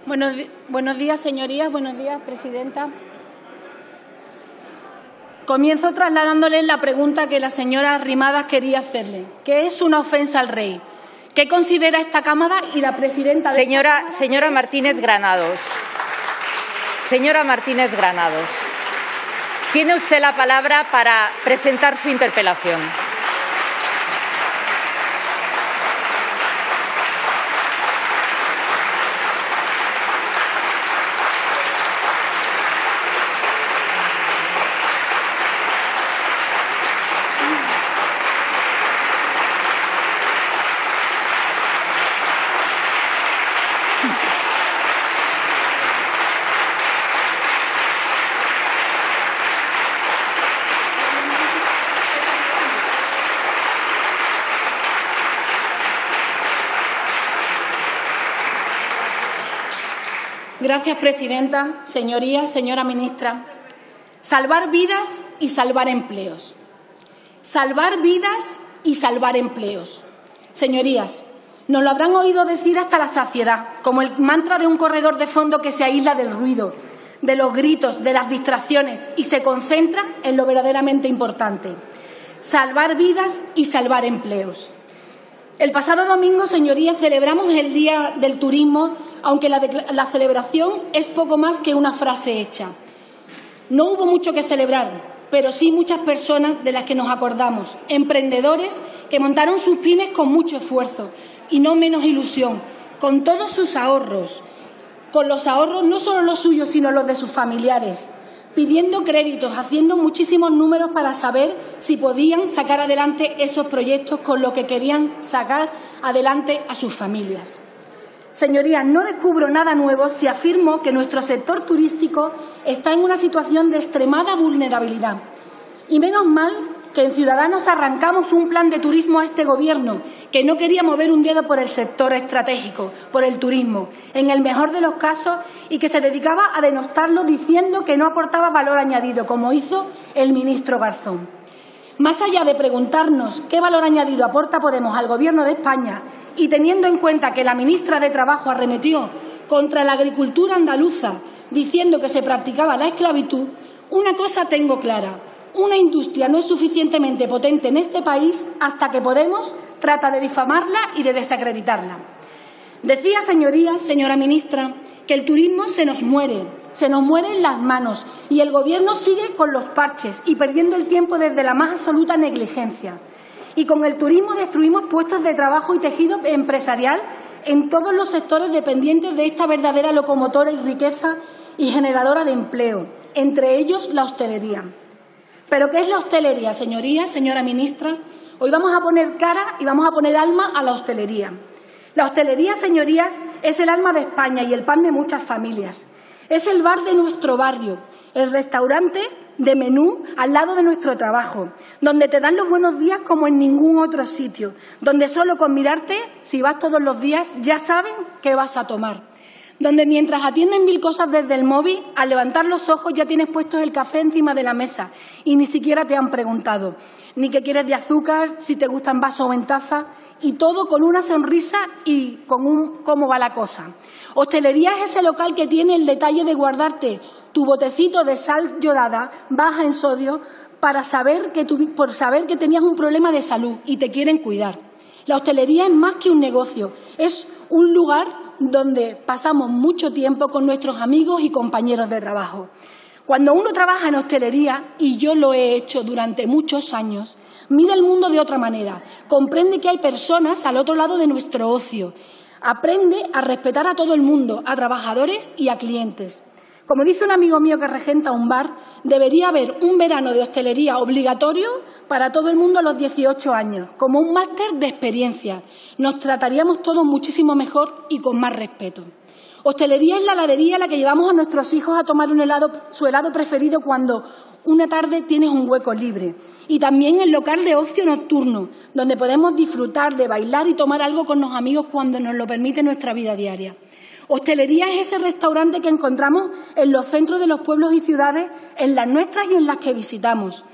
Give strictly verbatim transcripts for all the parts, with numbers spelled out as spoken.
Buenos, buenos días, señorías. Buenos días, presidenta. Comienzo trasladándoles la pregunta que la señora Arrimadas quería hacerle. ¿Qué es una ofensa al rey? ¿Qué considera esta Cámara y la presidenta de Señora, señora Martínez Granados. Señora Martínez Granados. Tiene usted la palabra para presentar su interpelación. Gracias, presidenta. Señorías, señora ministra. Salvar vidas y salvar empleos. Salvar vidas y salvar empleos. Señorías, nos lo habrán oído decir hasta la saciedad, como el mantra de un corredor de fondo que se aísla del ruido, de los gritos, de las distracciones y se concentra en lo verdaderamente importante. Salvar vidas y salvar empleos. El pasado domingo, señorías, celebramos el Día del Turismo, aunque la, la celebración es poco más que una frase hecha. No hubo mucho que celebrar, pero sí muchas personas de las que nos acordamos, emprendedores que montaron sus pymes con mucho esfuerzo y no menos ilusión, con todos sus ahorros, con los ahorros no solo los suyos, sino los de sus familiares, pidiendo créditos, haciendo muchísimos números para saber si podían sacar adelante esos proyectos con lo que querían sacar adelante a sus familias. Señorías, no descubro nada nuevo si afirmo que nuestro sector turístico está en una situación de extremada vulnerabilidad. Y menos mal que en Ciudadanos arrancamos un plan de turismo a este Gobierno que no quería mover un dedo por el sector estratégico, por el turismo, en el mejor de los casos, y que se dedicaba a denostarlo diciendo que no aportaba valor añadido, como hizo el ministro Garzón. Más allá de preguntarnos qué valor añadido aporta Podemos al Gobierno de España y teniendo en cuenta que la ministra de Trabajo arremetió contra la agricultura andaluza diciendo que se practicaba la esclavitud, una cosa tengo clara. Una industria no es suficientemente potente en este país hasta que Podemos trata de difamarla y de desacreditarla. Decía, señorías, señora ministra, que el turismo se nos muere, se nos muere en las manos y el Gobierno sigue con los parches y perdiendo el tiempo desde la más absoluta negligencia. Y con el turismo destruimos puestos de trabajo y tejido empresarial en todos los sectores dependientes de esta verdadera locomotora y riqueza y generadora de empleo, entre ellos la hostelería. ¿Pero qué es la hostelería, señorías, señora ministra? Hoy vamos a poner cara y vamos a poner alma a la hostelería. La hostelería, señorías, es el alma de España y el pan de muchas familias. Es el bar de nuestro barrio, el restaurante de menú al lado de nuestro trabajo, donde te dan los buenos días como en ningún otro sitio, donde solo con mirarte, si vas todos los días, ya saben qué vas a tomar. Donde mientras atienden mil cosas desde el móvil, al levantar los ojos ya tienes puesto el café encima de la mesa y ni siquiera te han preguntado ni qué quieres de azúcar, si te gusta en vaso o en taza, y todo con una sonrisa y con un cómo va la cosa. Hostelería es ese local que tiene el detalle de guardarte tu botecito de sal yodada baja en sodio para saber que tu, por saber que tenías un problema de salud y te quieren cuidar. La hostelería es más que un negocio, es un lugar donde pasamos mucho tiempo con nuestros amigos y compañeros de trabajo. Cuando uno trabaja en hostelería, y yo lo he hecho durante muchos años, mira el mundo de otra manera, comprende que hay personas al otro lado de nuestro ocio, aprende a respetar a todo el mundo, a trabajadores y a clientes. Como dice un amigo mío que regenta un bar, debería haber un verano de hostelería obligatorio para todo el mundo a los dieciocho años, como un máster de experiencia. Nos trataríamos todos muchísimo mejor y con más respeto. Hostelería es la heladería a la que llevamos a nuestros hijos a tomar un helado, su helado preferido cuando una tarde tienes un hueco libre. Y también el local de ocio nocturno, donde podemos disfrutar de bailar y tomar algo con los amigos cuando nos lo permite nuestra vida diaria. Hostelería es ese restaurante que encontramos en los centros de los pueblos y ciudades, en las nuestras y en las que visitamos.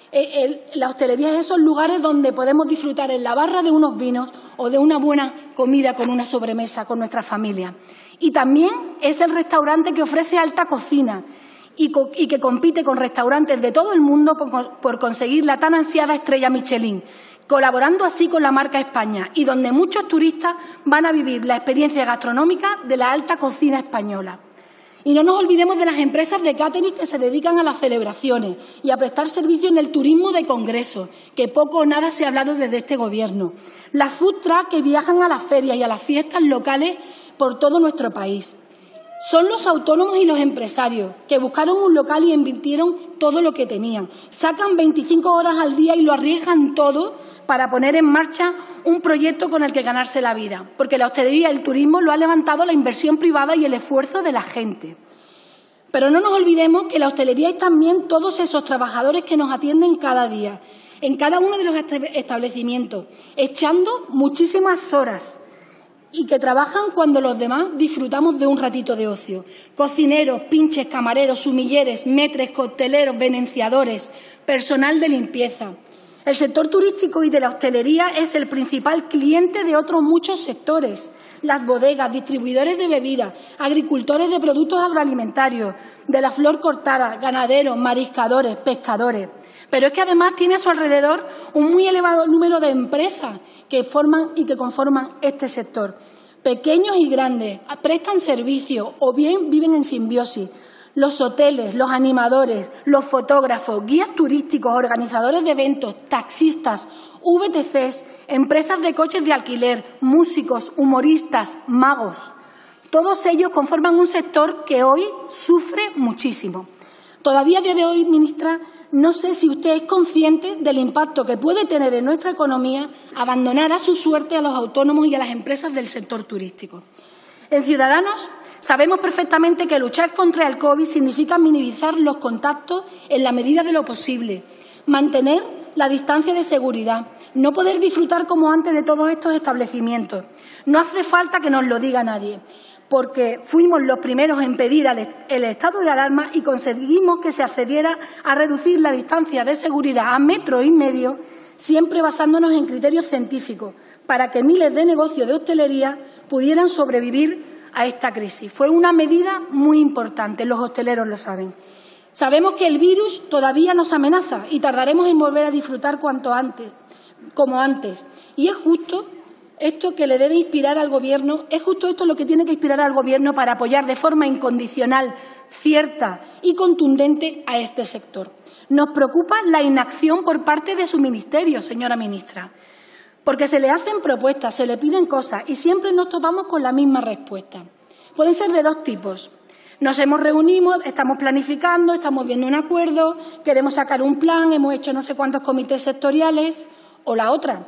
Eh, el, la hostelería es esos lugares donde podemos disfrutar en la barra de unos vinos o de una buena comida con una sobremesa con nuestra familia. Y también es el restaurante que ofrece alta cocina y, co y que compite con restaurantes de todo el mundo por, por conseguir la tan ansiada estrella Michelin, colaborando así con la marca España y donde muchos turistas van a vivir la experiencia gastronómica de la alta cocina española. Y no nos olvidemos de las empresas de catering que se dedican a las celebraciones y a prestar servicio en el turismo de congresos, que poco o nada se ha hablado desde este Gobierno. Las food truck que viajan a las ferias y a las fiestas locales por todo nuestro país. Son los autónomos y los empresarios que buscaron un local y invirtieron todo lo que tenían. Sacan veinticinco horas al día y lo arriesgan todo para poner en marcha un proyecto con el que ganarse la vida, porque la hostelería y el turismo lo ha levantado la inversión privada y el esfuerzo de la gente. Pero no nos olvidemos que la hostelería es también todos esos trabajadores que nos atienden cada día, en cada uno de los establecimientos, echando muchísimas horas, y que trabajan cuando los demás disfrutamos de un ratito de ocio. Cocineros, pinches, camareros, sumilleres, metres, cocteleros, venenciadores, personal de limpieza. El sector turístico y de la hostelería es el principal cliente de otros muchos sectores. Las bodegas, distribuidores de bebidas, agricultores de productos agroalimentarios, de la flor cortada, ganaderos, mariscadores, pescadores. Pero es que además tiene a su alrededor un muy elevado número de empresas que forman y que conforman este sector. Pequeños y grandes, prestan servicio o bien viven en simbiosis. Los hoteles, los animadores, los fotógrafos, guías turísticos, organizadores de eventos, taxistas, V T Cs, empresas de coches de alquiler, músicos, humoristas, magos. Todos ellos conforman un sector que hoy sufre muchísimo. Todavía a día de hoy, ministra, no sé si usted es consciente del impacto que puede tener en nuestra economía abandonar a su suerte a los autónomos y a las empresas del sector turístico. En Ciudadanos sabemos perfectamente que luchar contra el COVID significa minimizar los contactos en la medida de lo posible, mantener la distancia de seguridad, no poder disfrutar como antes de todos estos establecimientos. No hace falta que nos lo diga nadie, porque fuimos los primeros en pedir el estado de alarma y conseguimos que se accediera a reducir la distancia de seguridad a metro y medio, siempre basándonos en criterios científicos, para que miles de negocios de hostelería pudieran sobrevivir a esta crisis. Fue una medida muy importante, los hosteleros lo saben. Sabemos que el virus todavía nos amenaza y tardaremos en volver a disfrutar cuanto antes, como antes. Y es justo esto que le debe inspirar al Gobierno, es justo esto lo que tiene que inspirar al Gobierno para apoyar de forma incondicional, cierta y contundente a este sector. Nos preocupa la inacción por parte de su ministerio, señora ministra, porque se le hacen propuestas, se le piden cosas y siempre nos topamos con la misma respuesta. Pueden ser de dos tipos. Nos hemos reunido, estamos planificando, estamos viendo un acuerdo, queremos sacar un plan, hemos hecho no sé cuántos comités sectoriales. O la otra,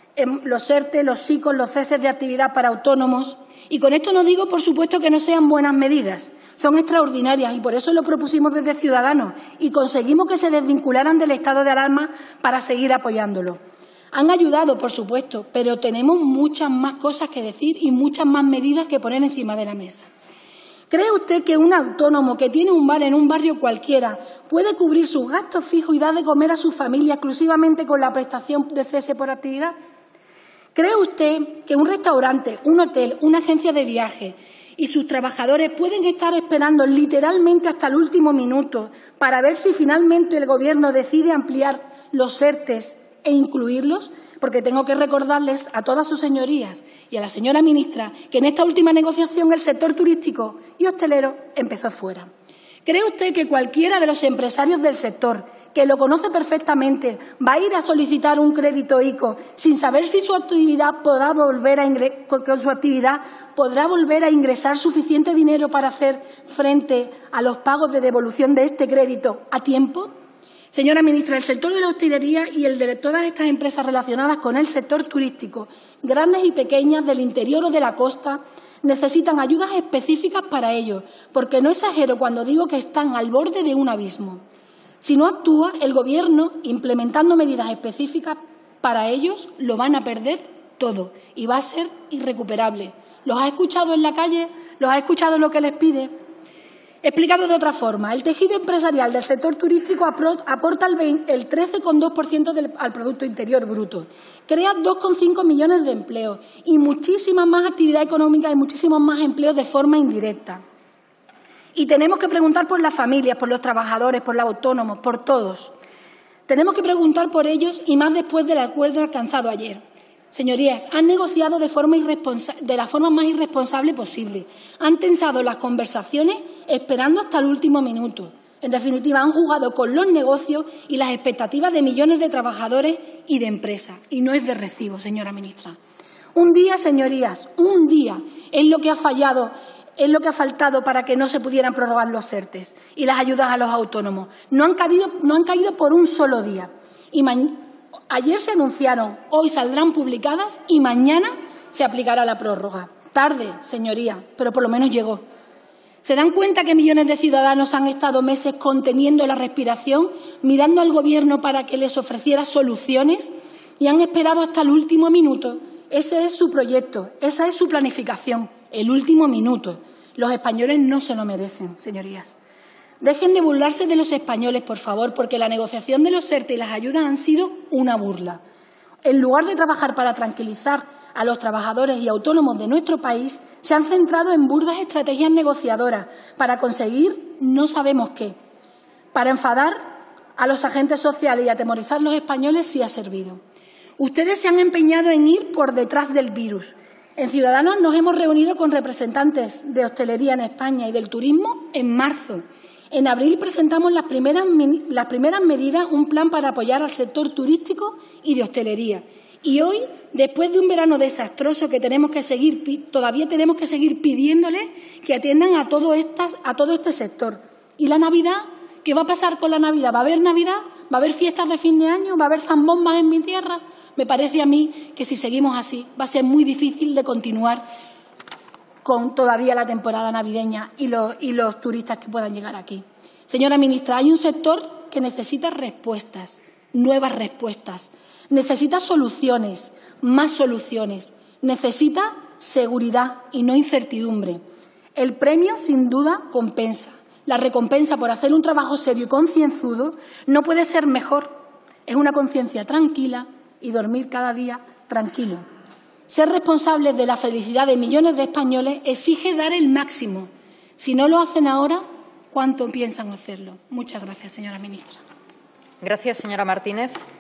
los ERTE, los SICOs, los ceses de actividad para autónomos. Y con esto no digo, por supuesto, que no sean buenas medidas. Son extraordinarias y por eso lo propusimos desde Ciudadanos y conseguimos que se desvincularan del estado de alarma para seguir apoyándolo. Han ayudado, por supuesto, pero tenemos muchas más cosas que decir y muchas más medidas que poner encima de la mesa. ¿Cree usted que un autónomo que tiene un bar en un barrio cualquiera puede cubrir sus gastos fijos y dar de comer a su familia exclusivamente con la prestación de cese por actividad? ¿Cree usted que un restaurante, un hotel, una agencia de viaje y sus trabajadores pueden estar esperando literalmente hasta el último minuto para ver si finalmente el Gobierno decide ampliar los ERTEs e incluirlos? Porque tengo que recordarles a todas sus señorías y a la señora ministra que en esta última negociación el sector turístico y hostelero empezó fuera. ¿Cree usted que cualquiera de los empresarios del sector, que lo conoce perfectamente, va a ir a solicitar un crédito ICO sin saber si su actividad podrá volver a ingre- con su actividad podrá volver a ingresar suficiente dinero para hacer frente a los pagos de devolución de este crédito a tiempo? Señora ministra, el sector de la hostelería y el de todas estas empresas relacionadas con el sector turístico, grandes y pequeñas del interior o de la costa, necesitan ayudas específicas para ello, porque no exagero cuando digo que están al borde de un abismo. Si no actúa el Gobierno implementando medidas específicas para ellos, lo van a perder todo y va a ser irrecuperable. ¿Los ha escuchado en la calle? ¿Los ha escuchado lo que les pide? Explicado de otra forma, el tejido empresarial del sector turístico aporta el trece coma dos por ciento al Producto Interior Bruto, crea dos coma cinco millones de empleos y muchísimas más actividad económica y muchísimos más empleos de forma indirecta. Y tenemos que preguntar por las familias, por los trabajadores, por los autónomos, por todos. Tenemos que preguntar por ellos y más después del acuerdo alcanzado ayer. Señorías, han negociado de, forma de la forma más irresponsable posible. Han tensado las conversaciones esperando hasta el último minuto. En definitiva, han jugado con los negocios y las expectativas de millones de trabajadores y de empresas. Y no es de recibo, señora ministra. Un día, señorías, un día es lo que ha fallado, es lo que ha faltado para que no se pudieran prorrogar los ERTES y las ayudas a los autónomos. No han caído, no han caído por un solo día. Y mañana. Ayer se anunciaron, hoy saldrán publicadas y mañana se aplicará la prórroga. Tarde, señoría, pero por lo menos llegó. ¿Se dan cuenta que millones de ciudadanos han estado meses conteniendo la respiración, mirando al Gobierno para que les ofreciera soluciones y han esperado hasta el último minuto? Ese es su proyecto, esa es su planificación, el último minuto. Los españoles no se lo merecen, señorías. Dejen de burlarse de los españoles, por favor, porque la negociación de los ERTE y las ayudas han sido una burla. En lugar de trabajar para tranquilizar a los trabajadores y autónomos de nuestro país, se han centrado en burdas estrategias negociadoras para conseguir no sabemos qué. Para enfadar a los agentes sociales y atemorizar a los españoles sí ha servido. Ustedes se han empeñado en ir por detrás del virus. En Ciudadanos nos hemos reunido con representantes de hostelería en España y del turismo en marzo. En abril presentamos las primeras, las primeras medidas, un plan para apoyar al sector turístico y de hostelería. Y hoy, después de un verano desastroso que tenemos que seguir, todavía tenemos que seguir pidiéndoles que atiendan a todo, estas, a todo este sector. ¿Y la Navidad? ¿Qué va a pasar con la Navidad? ¿Va a haber Navidad? ¿Va a haber fiestas de fin de año? ¿Va a haber zambombas en mi tierra? Me parece a mí que si seguimos así va a ser muy difícil de continuar con todavía la temporada navideña y los, y los turistas que puedan llegar aquí. Señora ministra, hay un sector que necesita respuestas, nuevas respuestas, necesita soluciones, más soluciones, necesita seguridad y no incertidumbre. El premio, sin duda, compensa. La recompensa por hacer un trabajo serio y concienzudo no puede ser mejor. Es una conciencia tranquila y dormir cada día tranquilo. Ser responsables de la felicidad de millones de españoles exige dar el máximo. Si no lo hacen ahora, ¿cuánto piensan hacerlo? Muchas gracias, señora ministra. Gracias, señora Martínez.